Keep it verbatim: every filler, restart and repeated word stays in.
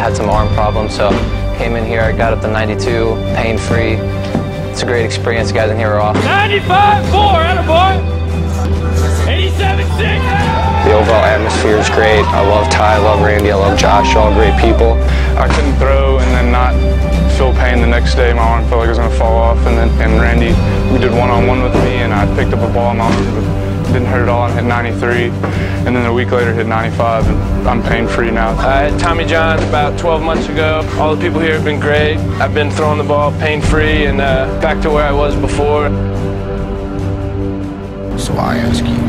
had some arm problems, so came in here, I got up to ninety-two, pain-free. It's a great experience. The guys in here are awesome. ninety-five four, attaboy! eighty-seven six! The overall atmosphere is great. I love Ty, I love Randy, I love Josh, all great people. I couldn't throw and then not feel pain the next day. My arm felt like it was going to fall off, and then and Randy, we did one-on-one with me, and I picked up a ball in my arm, but didn't hurt at all, and hit ninety-three, and then a week later hit ninety-five, and I'm pain-free now. I had Tommy John about twelve months ago. All the people here have been great. I've been throwing the ball pain-free and uh, back to where I was before. So I ask you,